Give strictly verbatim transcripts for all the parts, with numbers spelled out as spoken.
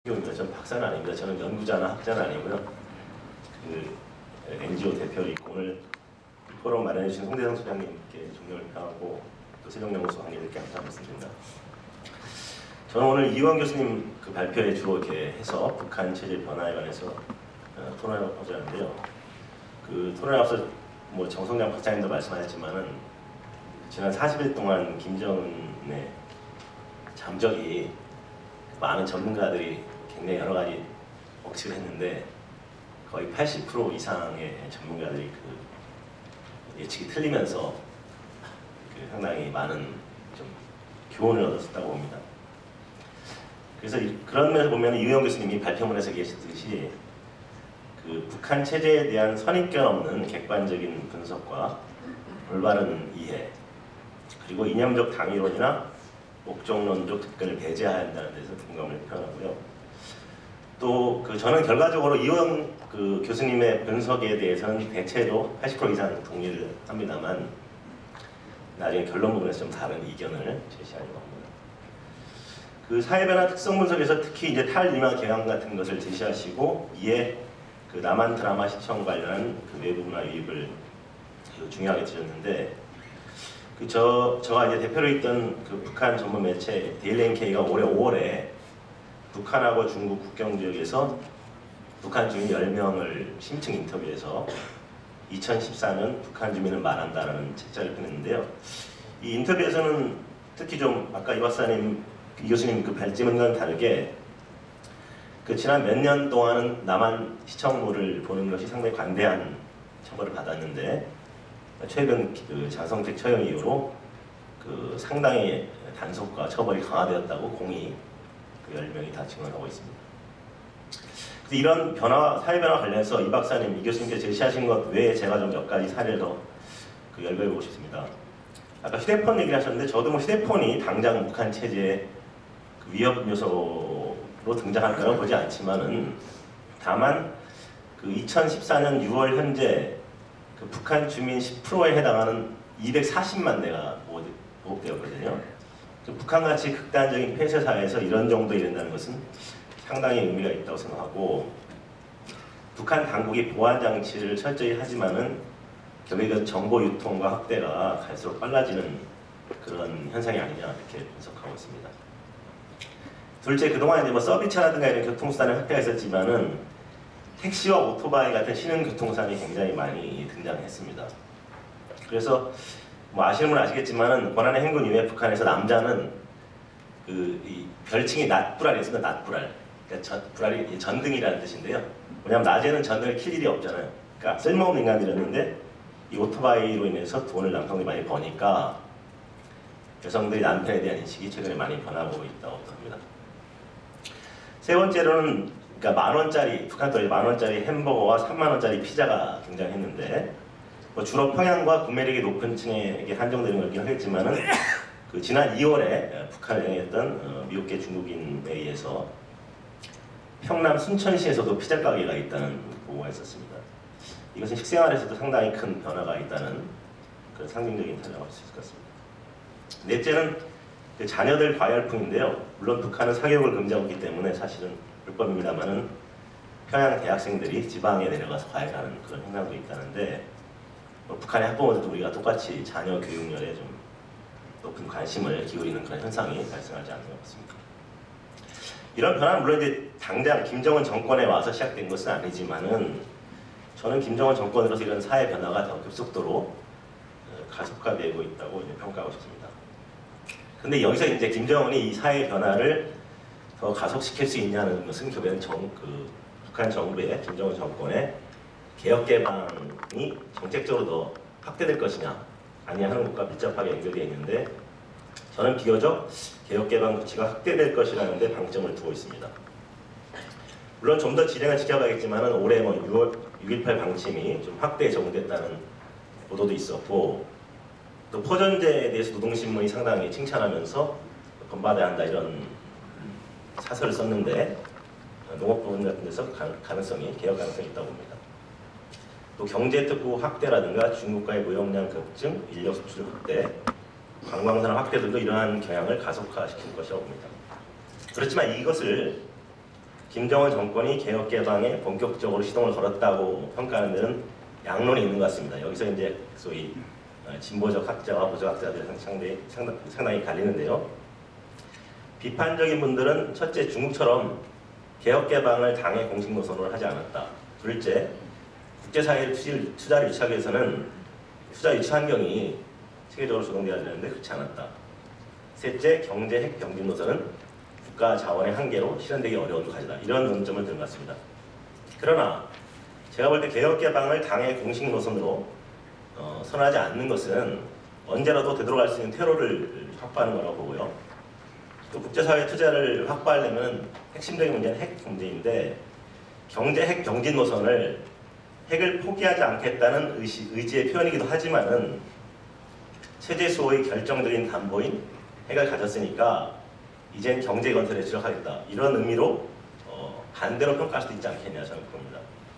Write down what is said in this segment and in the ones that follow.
전 박사는 아닙니다. 저는 연구자나 학자는 아니고요. 그 엔지오 대표로 있고 오늘 포럼 마련해 주신 송대성 소장님께 존경을 표하고 또 세종연구소 관계자님께 감사 말씀드립니다. 저는 오늘 이우환 교수님 그 발표에 주로 이렇게 해서 북한 체제 변화에 관해서 어, 토론하고자 하는데요. 그 토론에 앞서 뭐 정성장 박사님도 말씀하셨지만은 지난 사십 일 동안 김정은의 잠적이 많은 전문가들이 굉장히 여러 가지 억측을 했는데 거의 팔십 퍼센트 이상의 전문가들이 그 예측이 틀리면서 그 상당히 많은 좀 교훈을 얻었다고 봅니다. 그래서 그런 면에서 보면 이우영 교수님이 발표문에서 계시듯이 그 북한 체제에 대한 선입견 없는 객관적인 분석과 올바른 이해 그리고 이념적 당위론이나 목적론적 접근을 배제해야 한다는 데서 공감을 표현하고요. 또 그 저는 결과적으로 이우영 그 교수님의 분석에 대해서는 대체로 팔십 퍼센트 이상 동의를 합니다만 나중에 결론 부분에서 좀 다른 이견을 제시하려고 합니다. 그 사회변화 특성 분석에서 특히 이제 탈림화 개항 같은 것을 제시하시고 이에 그 남한 드라마 시청 관련한 그 외부 문화 유입을 그 중요하게 드렸는데 그 저 저가 이제 대표로 있던 그 북한 전문 매체 데일리엔케이가 올해 오월에 북한하고 중국 국경 지역에서 북한 주민 열 명을 심층 인터뷰해서 이천십사 년 북한 주민은 말한다라는 책자를 펴냈는데요. 이 인터뷰에서는 특히 좀 아까 이 박사님, 이 교수님 그 발제문과는 다르게 그 지난 몇 년 동안은 남한 시청물을 보는 것이 상당히 관대한 처벌을 받았는데 최근 그 장성택 처형 이후로 그 상당히 단속과 처벌이 강화되었다고 공히 그 열 명이 다 증언하고 있습니다. 그래서 이런 변화, 사회 변화 관련해서 이 박사님, 이 교수님께 제시하신 것 외에 제가 좀 몇 가지 사례를 더 그 열거해보고 싶습니다. 아까 휴대폰 얘기를 하셨는데 저도 뭐 휴대폰이 당장 북한 체제의 그 위협 요소로 등장할 거라고 보지 않지만은 다만 그 이천십사 년 유월 현재 그 북한 주민 십 퍼센트에 해당하는 이백사십만 대가 보급되었거든요. 그 북한같이 극단적인 폐쇄 사회에서 이런 정도 이른다는 것은 상당히 의미가 있다고 생각하고 북한 당국이 보안 장치를 철저히 하지만은 결국에 정보 유통과 확대가 갈수록 빨라지는 그런 현상이 아니냐 이렇게 분석하고 있습니다. 둘째, 그동안 이제 뭐 서비스차라든가 이런 교통수단의 확대가 있었지만은 택시와 오토바이 같은 신흥 교통수단이 굉장히 많이 등장했습니다. 그래서 뭐 아시는 분은 아시겠지만은 고난의 행군 이후에 북한에서 남자는 그 이 별칭이 낫불알이 있습니다. 낫불알. 그러니까 전, 불알이 전등이라는 뜻인데요. 왜냐하면 낮에는 전등을 킬 일이 없잖아요. 그러니까 쓸모없는 인간들이었는데 이 오토바이로 인해서 돈을 남성들이 많이 버니까 여성들이 남편에 대한 인식이 최근에 많이 변하고 있다고 합니다. 세 번째로는 그러니까 만 원짜리 북한 돈이 만 원짜리 햄버거와 삼만 원짜리 피자가 등장했는데 뭐 주로 평양과 구매력이 높은 층에게 한정되는 거긴 하겠지만은 그 지난 이월에 북한을 향했던 어, 미국계 중국인에 의해서 평남 순천시에서도 피자 가게가 있다는 보고가 있었습니다. 이것은 식생활에서도 상당히 큰 변화가 있다는 그런 상징적인 사례라고 할 수 있을 것 같습니다. 넷째는 그 자녀들 과열풍인데요. 물론 북한은 사교육을 금지하고 있기 때문에 사실은 불법입니다만은 평양 대학생들이 지방에 내려가서 과외하는 그런 현상도 있다는데 뭐 북한의 학부모들도 우리가 똑같이 자녀 교육열에 좀 높은 관심을 기울이는 그런 현상이 발생하지 않는 것 같습니다. 이런 변화는 물론 이제 당장 김정은 정권에 와서 시작된 것은 아니지만은 저는 김정은 정권으로서 이런 사회 변화가 더 급속도로 가속화되고 있다고 이제 평가하고 싶습니다. 근데 여기서 이제 김정은이 이 사회 변화를 더 가속시킬 수 있냐는 것은 결국엔 정, 그 북한 정부의 김정은 정권의 개혁 개방이 정책적으로 더 확대될 것이냐 아니냐 하는 것과 밀접하게 연결되어 있는데 저는 비교적 개혁 개방 조치가 확대될 것이라는 데 방점을 두고 있습니다. 물론 좀 더 진행을 지켜봐야겠지만 올해 뭐 유월 육일팔 방침이 좀 확대에 적용됐다는 보도도 있었고 또 포전제에 대해서 노동신문이 상당히 칭찬하면서 본받아야 한다 이런 사설을 썼는데 농업부문 같은 데서 가능성이 개혁 가능성이 있다고 봅니다. 또 경제특구 확대라든가 중국과의 무역량 급증, 인력 수출 확대, 관광산업 확대들도 이러한 경향을 가속화시킬 것이라고 봅니다. 그렇지만 이것을 김정은 정권이 개혁 개방에 본격적으로 시동을 걸었다고 평가하는 데는 양론이 있는 것 같습니다. 여기서 이제 소위 진보적 학자와 보수 학자들 상당히, 상당히 갈리는데요. 비판적인 분들은 첫째, 중국처럼 개혁 개방을 당의 공식 노선으로 하지 않았다. 둘째, 국제사회의 투자를 유치하기 위해서는 투자 유치 환경이 체계적으로 조성되어야 되는데 그렇지 않았다. 셋째, 경제 핵 경진 노선은 국가 자원의 한계로 실현되기 어려운 과제다. 이런 논점을 드는 것 같습니다. 그러나 제가 볼 때 개혁 개방을 당의 공식 노선으로 어, 선하지 않는 것은 언제라도 되돌아갈 수 있는 퇴로를 확보하는 거라고 보고요. 또 국제사회 투자를 확보하려면 핵심적인 문제는 핵 문제인데 경제 핵 경진 노선을 핵을 포기하지 않겠다는 의시, 의지의 표현이기도 하지만은 체제 수호의 결정적인 담보인 핵을 가졌으니까 이젠 경제 건설에 주력하겠다. 이런 의미로 어, 반대로 평가할 수도 있지 않겠냐 저는 봅니다.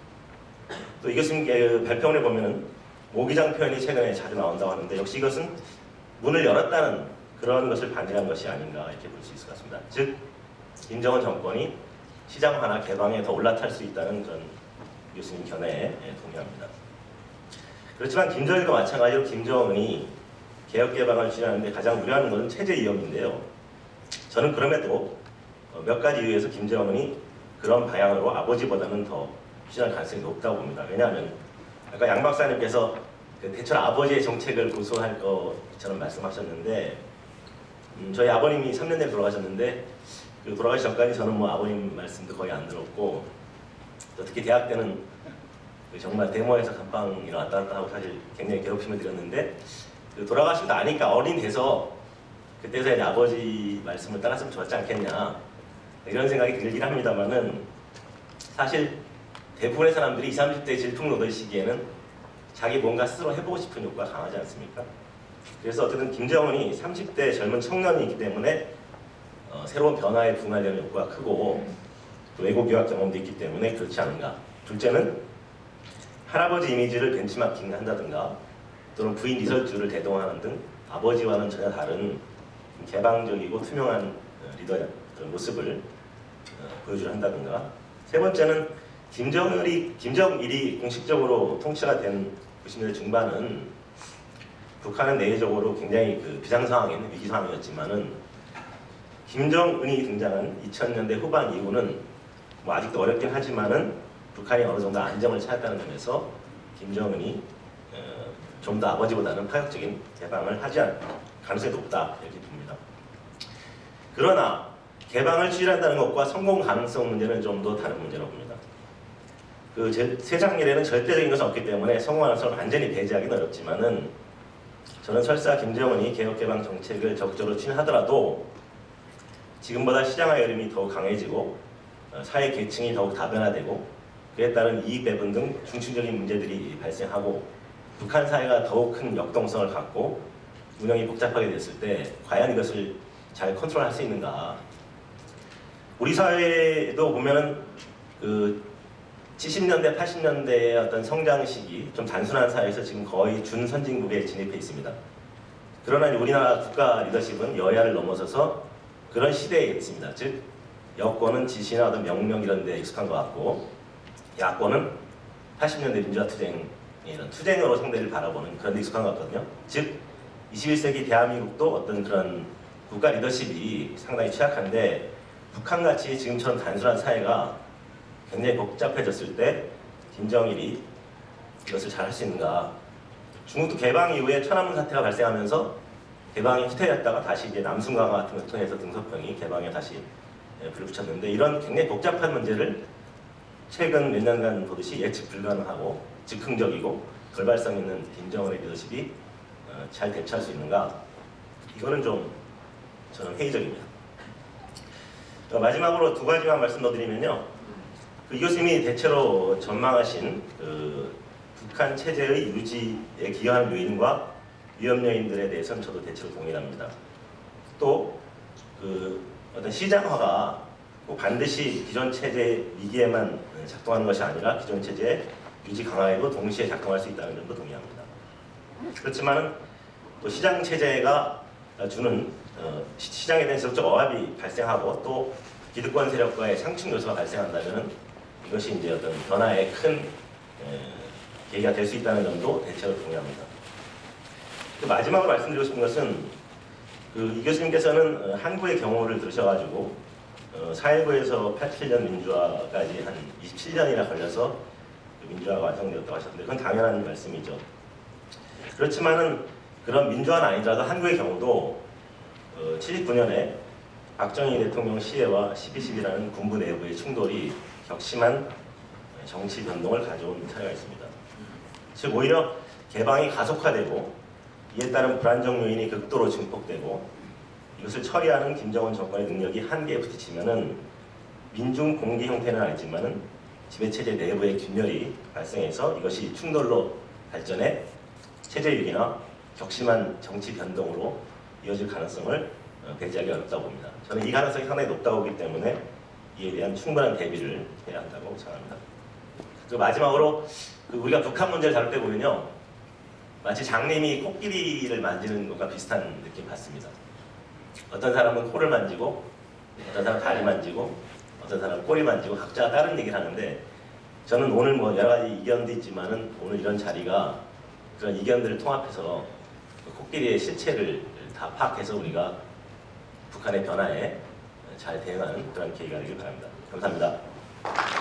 또 이 교수님 그 발표문에 보면은 모기장 표현이 최근에 자주 나온다고 하는데 역시 이것은 문을 열었다는 그런 것을 반증한 것이 아닌가 이렇게 볼 수 있을 것 같습니다. 즉 김정은 정권이 시장화나 개방에 더 올라탈 수 있다는 그런 교수님 견해에 동의합니다. 그렇지만 김정일과 마찬가지로 김정은이 개혁 개방을 추진하는데 가장 우려하는 것은 체제 위험인데요. 저는 그럼에도 몇 가지 이유에서 김정은이 그런 방향으로 아버지보다는 더 추진할 가능성이 높다고 봅니다. 왜냐하면 아까 양 박사님께서 그 대체로 아버지의 정책을 고수할 것처럼 말씀하셨는데 음, 저희 아버님이 삼 년 전에 돌아가셨는데 그 돌아가시 전까지 저는 뭐 아버님 말씀도 거의 안 들었고 또 특히 대학 때는 그 정말 데모에서 감방이 왔다 갔다 하고 사실 굉장히 괴롭힘을 드렸는데 그 돌아가시고 나니까 어린 돼서 그때서 이제 아버지 말씀을 따랐으면 좋았지 않겠냐 이런 생각이 들긴 합니다만은 사실 대부분의 사람들이 이십, 삼십 대 질풍노도의 시기에는 자기 뭔가 스스로 해보고 싶은 욕구가 강하지 않습니까? 그래서 어쨌든 김정은이 삼십 대 젊은 청년이기 때문에 어, 새로운 변화에 부응하려는 욕구가 크고 또 외국 유학 경험도 있기 때문에 그렇지 않은가. 둘째는 할아버지 이미지를 벤치마킹 한다든가 또는 부인 리설주를 대동하는 등 아버지와는 전혀 다른 개방적이고 투명한 리더의 모습을 보여주려 한다든가. 세 번째는 김정일이, 김정일이 공식적으로 통치가 된 구십 년대 중반은 북한은 내외적으로 굉장히 그 비상상황에는 위기 상황이었지만은 김정은이 등장한 이천 년대 후반 이후는 뭐 아직도 어렵긴 하지만은 북한이 어느 정도 안정을 찾았다는 점에서 김정은이 어, 좀 더 아버지보다는 파격적인 개방을 하지 않을 가능성이 높다 이렇게 봅니다. 그러나 개방을 추진한다는 것과 성공 가능성 문제는 좀 더 다른 문제라고 봅니다. 그 세상 일에는 절대적인 것은 없기 때문에 성공하는 것을 완전히 배제하기는 어렵지만은 저는 설사 김정은이 개혁개방 정책을 적극적으로 추진하더라도 지금보다 시장화 여름이 더욱 강해지고 사회 계층이 더욱 다변화되고 그에 따른 이익 배분 등 중층적인 문제들이 발생하고 북한 사회가 더욱 큰 역동성을 갖고 운영이 복잡하게 됐을 때 과연 이것을 잘 컨트롤할 수 있는가. 우리 사회도 보면은 그 칠십 년대, 팔십 년대의 어떤 성장 시기, 좀 단순한 사회에서 지금 거의 준선진국에 진입해 있습니다. 그러나 우리나라 국가 리더십은 여야를 넘어서서 그런 시대에 있습니다. 즉, 여권은 지시나 어떤 명령 이런 데 익숙한 것 같고, 야권은 팔십 년대 민주화 투쟁, 이런 투쟁으로 상대를 바라보는 그런 데 익숙한 것 같거든요. 즉, 이십일 세기 대한민국도 어떤 그런 국가 리더십이 상당히 취약한데, 북한같이 지금처럼 단순한 사회가 굉장히 복잡해졌을 때 김정일이 이것을 잘 할 수 있는가. 중국도 개방 이후에 천안문 사태가 발생하면서 개방이 후퇴했다가 다시 이제 남순 강화 같은 걸 통해서 등석평이 개방에 다시 불을 붙였는데 이런 굉장히 복잡한 문제를 최근 몇 년간 보듯이 예측 불가능하고 즉흥적이고 돌발성 있는 김정은의 리더십이 잘 대처할 수 있는가. 이거는 좀 저는 회의적입니다. 마지막으로 두 가지만 말씀 드리면요. 그 이 교수님이 대체로 전망하신 그 북한 체제의 유지에 기여하는 요인과 위험 요인들에 대해서는 저도 대체로 동의합니다. 또 그 어떤 시장화가 꼭 반드시 기존 체제 위기에만 작동하는 것이 아니라 기존 체제의 유지 강화에도 동시에 작동할 수 있다는 점도 동의합니다. 그렇지만 또 시장 체제가 주는 어, 시장에 대한 지속적 억압이 발생하고 또 기득권 세력과의 상충 요소가 발생한다면 이것이 이제 어떤 변화의 큰 에, 계기가 될 수 있다는 점도 대체로 동의합니다. 마지막으로 말씀드리고 싶은 것은 그 이 교수님께서는 한국의 경우를 들으셔가지고 어, 사 일구에서 팔십칠 년 민주화까지 한 이십칠 년이나 걸려서 그 민주화가 완성되었다고 하셨는데 그건 당연한 말씀이죠. 그렇지만은 그런 민주화는 아니더라도 한국의 경우도 어, 칠십구 년에 박정희 대통령 시해와 십이 십이라는 군부 내부의 충돌이 격심한 정치 변동을 가져온 사례가 있습니다. 즉 오히려 개방이 가속화되고 이에 따른 불안정 요인이 극도로 증폭되고 이것을 처리하는 김정은 정권의 능력이 한계에 부딪히면은 민중 공개 형태는 아니지만은 지배체제 내부의 균열이 발생해서 이것이 충돌로 발전해 체제 위기나 격심한 정치 변동으로 이어질 가능성을 배제하기 어렵다고 봅니다. 저는 이 가능성이 상당히 높다고 보기 때문에 이에 대한 충분한 대비를 해야 한다고 생각합니다. 그 마지막으로 그 우리가 북한 문제를 다룰 때 보면요, 마치 장님이 코끼리를 만지는 것과 비슷한 느낌 받습니다. 어떤 사람은 코를 만지고, 어떤 사람은 다리 만지고, 어떤 사람은 꼬리 만지고 각자 다른 얘기를 하는데 저는 오늘 뭐 여러 가지 이견도 있지만은 오늘 이런 자리가 그런 이견들을 통합해서 그 코끼리의 실체를 다 파악해서 우리가 북한의 변화에 잘 대응하는 그런 계기가 되길 바랍니다. 감사합니다.